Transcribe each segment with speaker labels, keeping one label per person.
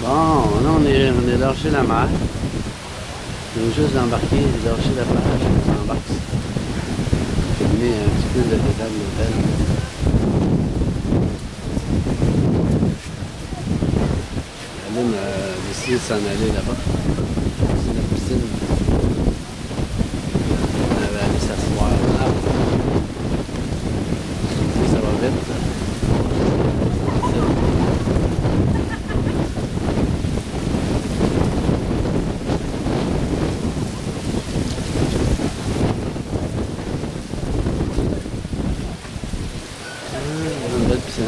Speaker 1: Bon, là, on est lâché la mer. On vient juste d'embarquer, lâcher la plage, on s'embarque. Filmer un petit peu le détail de l'hôtel. Aline a décidé de s'en aller là-bas. C'est la piscine. On avait allé s'asseoir là. Ça va vite. Une belle piscine.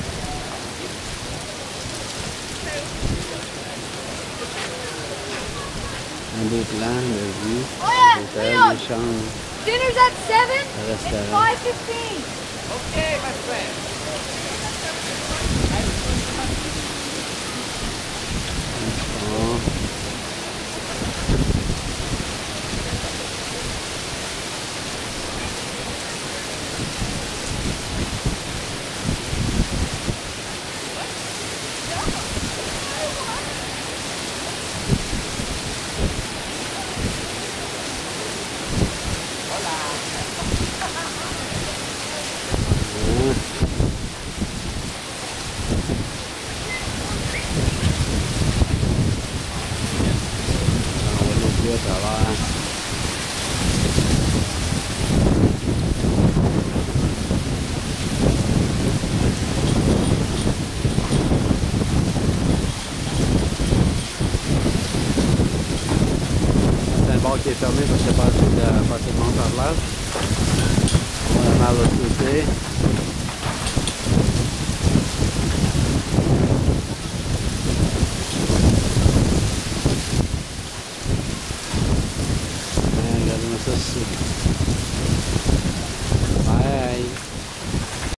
Speaker 1: Un beau plan de vue, l'hôtel, les chambres,
Speaker 2: Dinner's at 7?
Speaker 1: le
Speaker 2: It's
Speaker 1: restaurant.
Speaker 2: 5:15.
Speaker 3: Okay, my friend.
Speaker 1: Bon. On va l'ouvrir à travers. C'est un bar qui est fermé parce qu'il n'y a pas assez de monde par là. On va aller de l'autre côté. Regardez-moi ça ici.